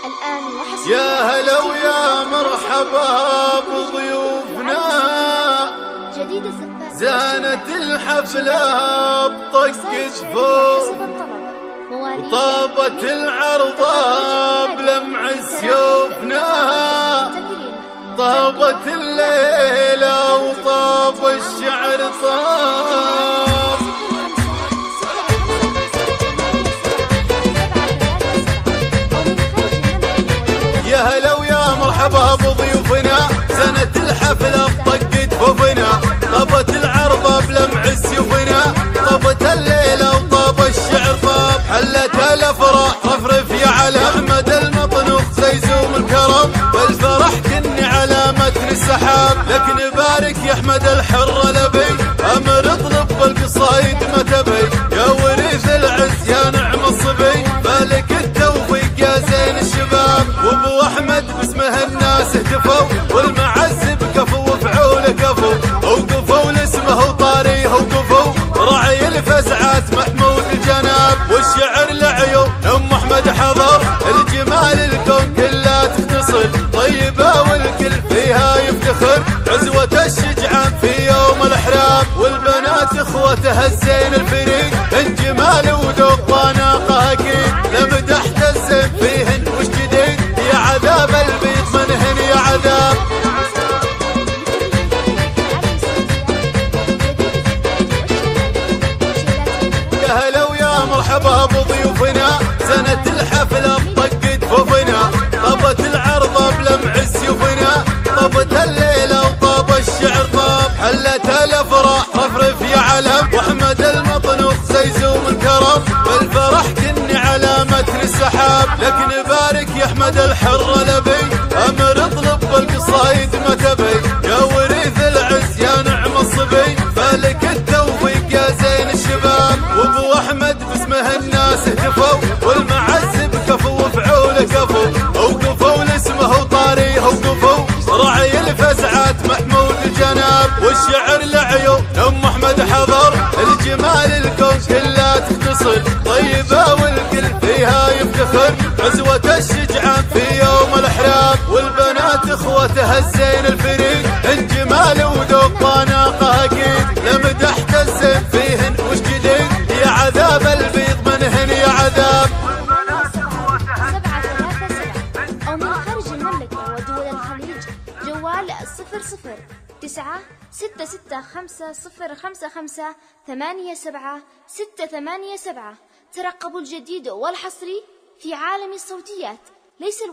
الآن وحصريا. يا هلا ويا مرحبا بضيوفنا، جديد الزفاف زانت الحفلة بطقة فوق، وطابت العرضة بلمع سيوفنا، طابت الليلة وطاب الشعر طاب. يا هلا ويا مرحبا بضيوفنا، زانت الحفلة بطقة فوفنا، طابت العرضة بلمع سيوفنا، طابت الليلة وطاب الشعر طاب. حلت الافراح رفرف يا على احمد المطنوخ زيزوم الكرم، بالفرح كني على متن السحاب. لك نبارك يا احمد الحر لبي، امر اطلب بالقصايد ما تبي، يا وريث العز يا نعم الصبي، مالك التوفيق يا زين الشباب. وابو احمد باسمه الناس اهتفوا، والمعز بكفو وفعوله كفو، وقفوا لاسمه وطاريه وقفوا، راعي الفزعات محمود الجناب. والشعر لعيون ام احمد حضر، الجمال الكون كلها تختصر، طيبه والكل فيها يفتخر، عزوه الشجعان في يوم الاحرام. والبنات اخوتها الزين الفريق، الجمال وذوق وناقه اكيد، لمدح الزين فيهن وش جديد، يا عذاب البيض منهن يا عذاب. يا هلا ويا مرحبا بضيوفنا، زنت الحفلة بطقة فوفنا، طابت العرضة بلمع سيوفنا، طابت الليلة وطاب الشعر طاب. حلت الافراح رفرف يا علم، واحمد المطنوخ زيزوم الكرم، بالفرح كني على متن السحاب. لك نبارك يا احمد الحر لبي، امر اطلب بالقصايد ما تبي، يا وريث العز يا نعم الصبي، مالك التوفيق يا زين الشباب. وابو احمد باسمه الناس اهتفوا، والمعز بكفو وفعوله كفو، وقفوا لاسمه وطاريه وقفوا، راعي الفزعات محمود الجناب. والشعر لعيون ام احمد حضر، الجمال الكون كلها تختصر، طيبه والكل فيها يفتخر، عزوه الشجعان في يوم الاحرام. والبنات اخوتها الزين الفريق، الجمال وذوق وناقه اكيد، لمدح الزين فيهن وش جديد، يا عذاب البيض منهن يا عذاب. 737 أو من خارج المملكة ودول الخليج، جوال 00966505587687. ترقبوا الجديد والحصري في عالم الصوتيات، ليس